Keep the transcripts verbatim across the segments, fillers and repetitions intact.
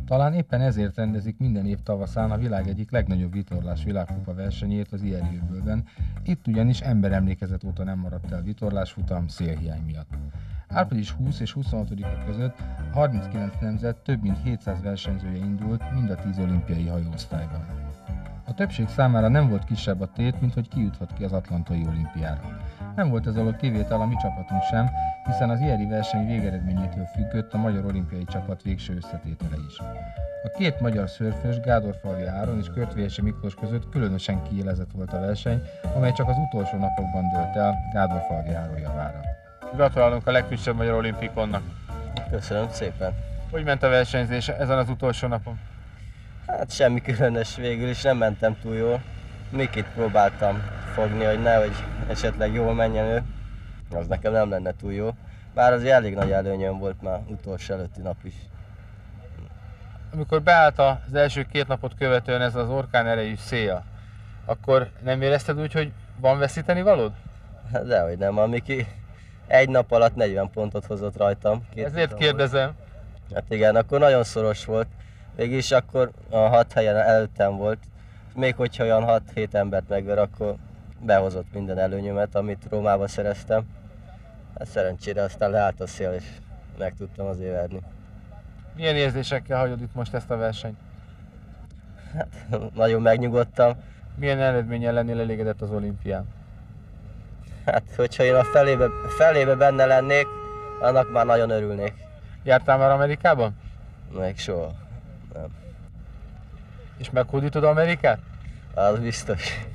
Talán éppen ezért rendezik minden év tavaszán a világ egyik legnagyobb vitorlás világkupa versenyét az Ijeri-öbölben, itt ugyanis emberemlékezet óta nem maradt el vitorlásfutam szélhiány miatt. április huszadika és huszonhatodika között harminckilenc nemzet több mint hétszáz versenyzője indult mind a tíz olimpiai hajóosztályban. A többség számára nem volt kisebb a tét, mint hogy ki juthat ki az atlantai olimpiára. Nem volt ez alól kivétel a mi csapatunk sem, hiszen az Ijeri verseny végeredményétől függött a magyar olimpiai csapat végső összetétele is. A két magyar szörfös, Gádorfalvi Áron és Körtvélyesi Miklós között különösen kiélezett volt a verseny, amely csak az utolsó napokban dőlt el Gádorfalvi Áron javára. Gratulálunk a legfrissebb magyar olimpikonnak! Köszönöm szépen! Hogy ment a versenyzés ezen az utolsó napon? Hát semmi különös, végül is nem mentem túl jól. Mikit próbáltam fogni, hogy nehogy esetleg jól menjen ő. Az nekem nem lenne túl jó. Bár azért elég nagy előnyöm volt már utolsó előtti nap is. Amikor beállt az első két napot követően ez az orkán erejű szél, akkor nem érezted úgy, hogy van veszíteni valód? Hát dehogy nem, a Miki egy nap alatt negyven pontot hozott rajtam. Ezért kérdezem. Volt. Hát igen, akkor nagyon szoros volt. Végülis akkor a hat helyen előttem volt. Még hogyha olyan hat-hét embert megver, akkor behozott minden előnyömet, amit Rómában szereztem. Hát szerencsére aztán leállt a szél, és meg tudtam azért verni. Milyen érzésekkel hagyod itt most ezt a versenyt? Hát nagyon megnyugodtam. Milyen eredménnyel lennél elégedett az olimpián? Hát, hogyha én a felébe, felébe benne lennék, annak már nagyon örülnék. Jártál már Amerikában? Még soha. Nem. És meghódítod Amerikát? Az biztos.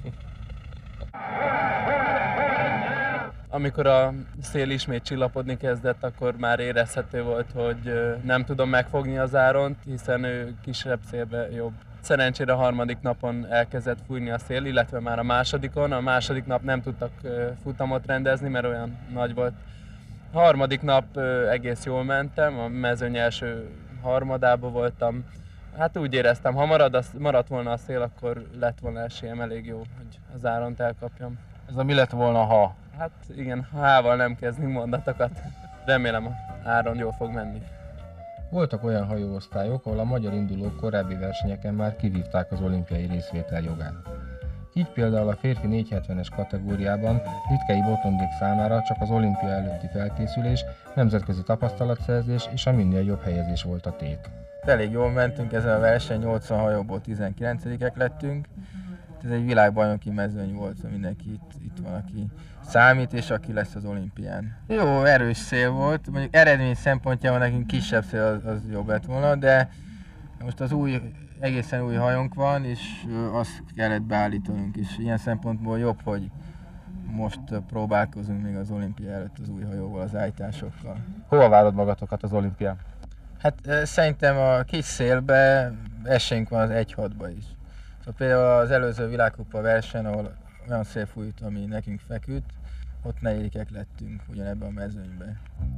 Amikor a szél ismét csillapodni kezdett, akkor már érezhető volt, hogy nem tudom megfogni az Áront, hiszen ő kisebb szélbe jobb. Szerencsére a harmadik napon elkezdett fújni a szél, illetve már a másodikon. A második nap nem tudtak futamot rendezni, mert olyan nagy volt. A harmadik nap egész jól mentem, a mezőny első harmadában voltam. Hát úgy éreztem, ha marad, az, maradt volna a szél, akkor lett volna esélyem elég jó, hogy az Áront elkapjam. Ez a mi lett volna, ha? Hát igen, hával nem kezdünk mondatokat. Remélem az Áron jól fog menni. Voltak olyan hajóosztályok, ahol a magyar indulók korábbi versenyeken már kivívták az olimpiai részvétel jogát. Így például a férfi négyszázhetvenes kategóriában Litkei Botondék számára csak az olimpia előtti felkészülés, nemzetközi tapasztalatszerzés és a minél jobb helyezés volt a tét. Elég jól mentünk ezen a verseny, nyolcvan hajóból tizenkilencedikek lettünk. Ez egy világbajnoki mezőny volt, szóval mindenki itt, itt van, aki számít, és aki lesz az olimpián. Jó, erős szél volt, mondjuk eredmény szempontjából nekünk kisebb szél az, az jobb lett volna, de most az új, egészen új hajónk van, és azt kellett beállítanunk is. Ilyen szempontból jobb, hogy most próbálkozunk még az olimpia előtt az új hajóval, az állításokkal. Hova várod magatokat az olimpián? Hát szerintem a kis szélbe esélyünk van az egy hatba is. Szóval például az előző világkupa versenyen, ahol olyan szél fújt, ami nekünk feküdt, ott negyedikek lettünk ugyanebben a mezőnyben.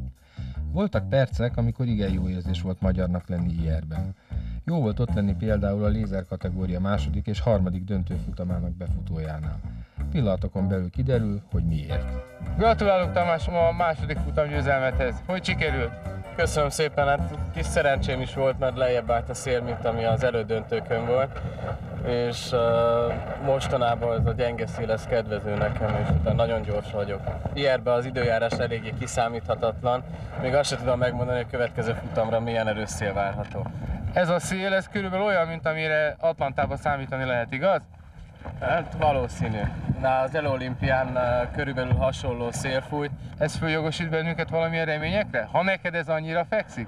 Voltak percek, amikor igen jó érzés volt magyarnak lenni Ijeriben. Jó volt ott lenni például a lézer kategória második és harmadik döntőfutamának befutójánál. Pillanatokon belül kiderül, hogy miért. Gratulálok Tamás a második futamgyőzelmethez. Hogy sikerült? Köszönöm szépen, hát kis szerencsém is volt, mert lejjebb állt a szél, mint ami az elődöntőkön volt. És uh, mostanában ez a gyenge szél, ez kedvező nekem, és utána nagyon gyors vagyok. Ijeriben az időjárás eléggé kiszámíthatatlan, még azt sem tudom megmondani, hogy a következő futamra milyen erős szél várható. Ez a szél, ez körülbelül olyan, mint amire Atlantában számítani lehet, igaz? Hát valószínű. Na, az előolimpián uh, körülbelül hasonló szél fújt. Ez följogosít bennünket valamilyen reményekre? Ha neked ez annyira fekszik?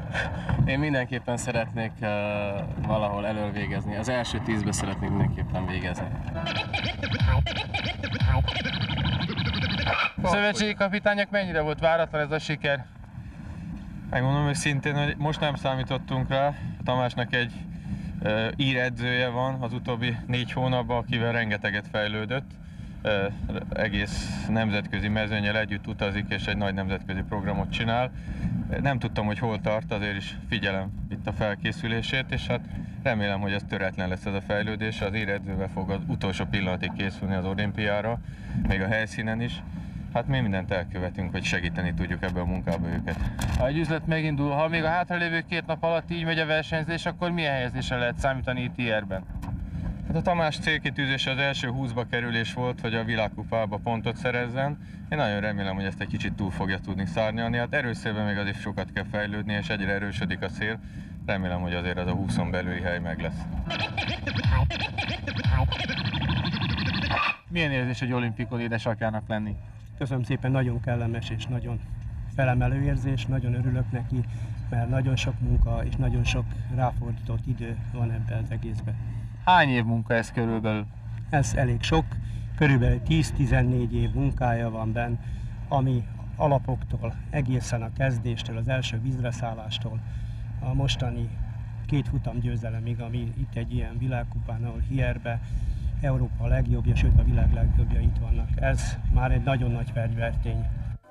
Én mindenképpen szeretnék uh, valahol elölvégezni. Az első tízbe szeretnék mindenképpen végezni. A szövetségi kapitányok mennyire volt váratlan ez a siker? Megmondom őszintén, hogy most nem számítottunk rá. Tamásnak egy uh, íredzője van az utóbbi négy hónapban, akivel rengeteget fejlődött. Uh, egész nemzetközi mezőnnyel együtt utazik és egy nagy nemzetközi programot csinál. Nem tudtam, hogy hol tart, azért is figyelem itt a felkészülését, és hát remélem, hogy ez töretlen lesz ez a fejlődés. Az íredzővel fog az utolsó pillanatig készülni az olimpiára, még a helyszínen is. Hát mi mindent elkövetünk, hogy segíteni tudjuk ebbe a munkába őket. Ha egy üzlet megindul, ha még a hátralévő két nap alatt így megy a versenyzés, akkor milyen helyezésre lehet számítani itt i er-ben? Hát a Tamás célkitűzése az első húszba kerülés volt, hogy a világkupába pontot szerezzen. Én nagyon remélem, hogy ezt egy kicsit túl fogja tudni szárnyalni. Hát erőszélben még azért sokat kell fejlődni, és egyre erősödik a szél. Remélem, hogy azért az a húszon belüli hely meg lesz. Milyen érzés egy olimpikon édesapjának lenni? Köszönöm szépen, nagyon kellemes és nagyon felemelő érzés, nagyon örülök neki, mert nagyon sok munka és nagyon sok ráfordított idő van ebben az egészben. Hány év munka ez körülbelül? Ez elég sok, körülbelül tíz-tizennégy év munkája van benne, ami alapoktól, egészen a kezdéstől, az első vízreszállástól, a mostani két futam győzelemig, ami itt egy ilyen világkupán, ahol i er-be Európa legjobbja, sőt a világ legjobbja itt vannak. Ez már egy nagyon nagy fegyvertény.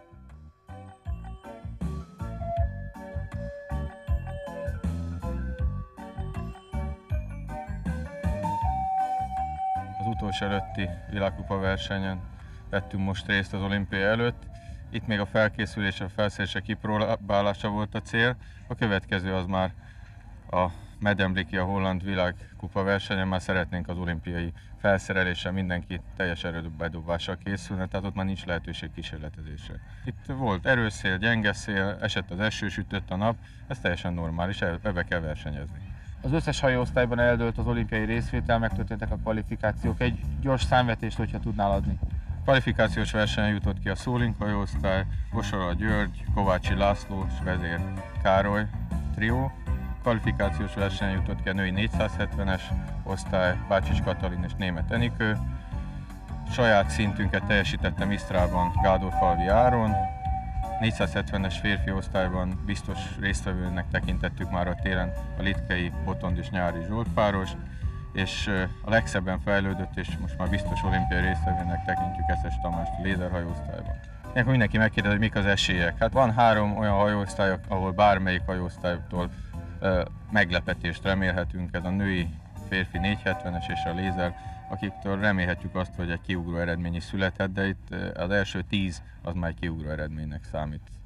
Az utolsó előtti világkupa versenyen vettünk most részt az olimpia előtt. Itt még a felkészülés, a felszerelések kipróbálása volt a cél. A következő az már a Medembliki, a holland világkupa versenyen, már szeretnénk az olimpiai felszereléssel mindenki teljes erőbedobással készülne, tehát ott már nincs lehetőség kísérletezésre. Itt volt erőszél, gyenge szél, esett az eső, sütött a nap, ez teljesen normális, ebbe kell versenyezni. Az összes hajóosztályban eldőlt az olimpiai részvétel, megtörténtek a kvalifikációk. Egy gyors számvetést, hogyha tudnál adni. Kvalifikációs versenyen jutott ki a Szólink hajóosztály, Kosora György, Kovácsi László és Vezér Károly trió. Kvalifikációs versenyen jutott ki a női négyszázhetvenes osztály, Bácsics Katalin és Németh Enikő. Saját szintünket teljesítette Misztrában Gádorfalvi Áron. négyszázhetvenes férfi osztályban biztos résztvevőnek tekintettük már a télen a Litkei Botond és Nyári Zsolt páros, és a legszebben fejlődött és most már biztos olimpiai résztvevőnek tekintjük Eszes Tamást a lézerhajóosztályban. Ilyenkor mindenki megkérdezi, hogy mik az esélyek. Hát van három olyan hajóosztály, ahol bármelyik hajóosztálytól meglepetést remélhetünk, ez a női férfi négyszázhetvenes és a lézer, akiktől remélhetjük azt, hogy egy kiugró eredmény is születhet, de itt az első tíz az már egy kiugró eredménynek számít.